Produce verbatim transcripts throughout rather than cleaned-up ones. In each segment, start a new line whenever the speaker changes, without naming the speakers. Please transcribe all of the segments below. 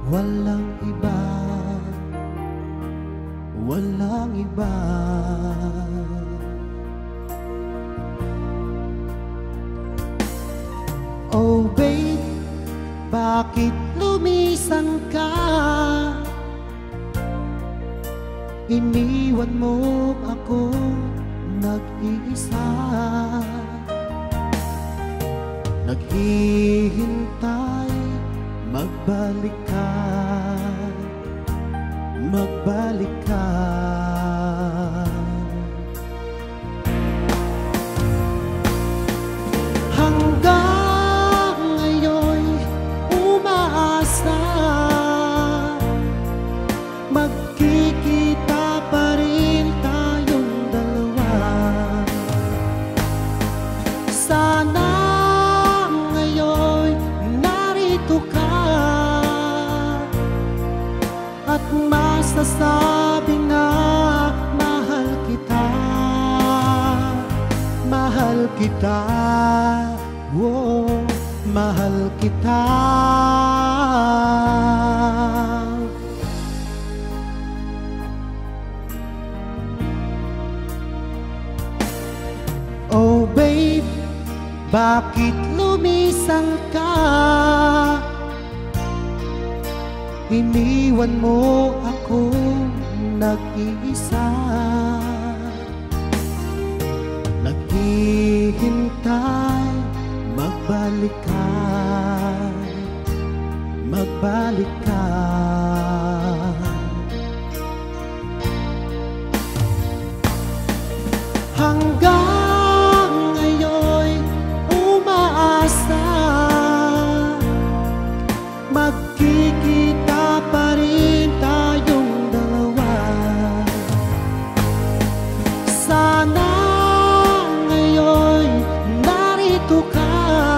Walang iba, walang iba. Oh babe, bakit lumisan ka? Iniwan mo ako nag-iisa. Naghihintay, magbalik ka, magbalik ka. Hanggang ngayon umaasa, magkikita pa rin tayong dalawa. Sana ngayon narito ka at masasabi na mahal kita, mahal kita, oh, mahal kita. Oh babe, bakit lumisan ka? Iniwan mo ako nag-iisa. Naghihintay, magbalik ka, magbalik ka. Hanggang ngayon umaasa, magkikita pa rin tayong dalawa. Sana ngayon narito ka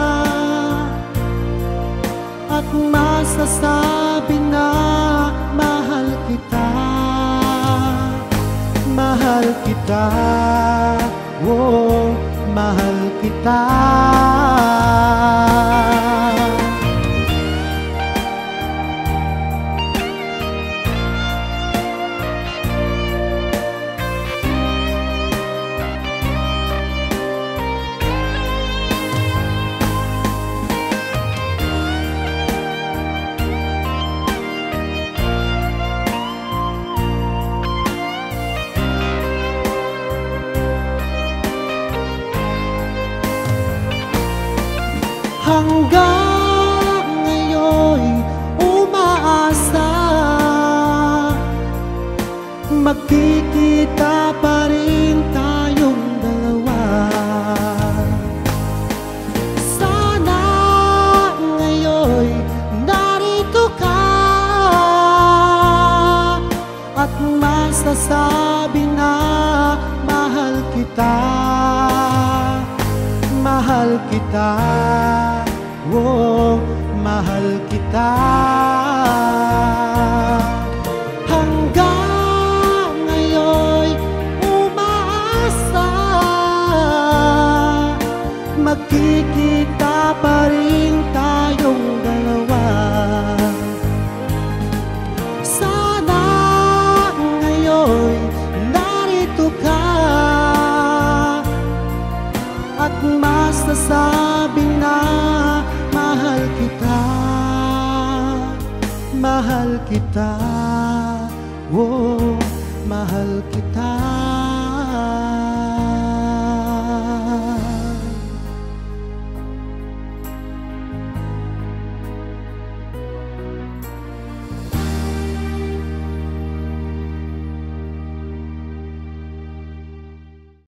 at masasabi na mahal kita, mahal kita, oh, mahal kita. Hanggang ngayon umaasa, magkikita pa rin tayong dalawa. Sana ngayon narito ka at masasabi na mahal kita, mahal kita, oh, mahal kita. Hanggang ngayon umaasa, magkikita pa rin tayong dalawa. Sana ngayon narito ka at masasabi na mahal kita, mahal kita, oh, mahal kita.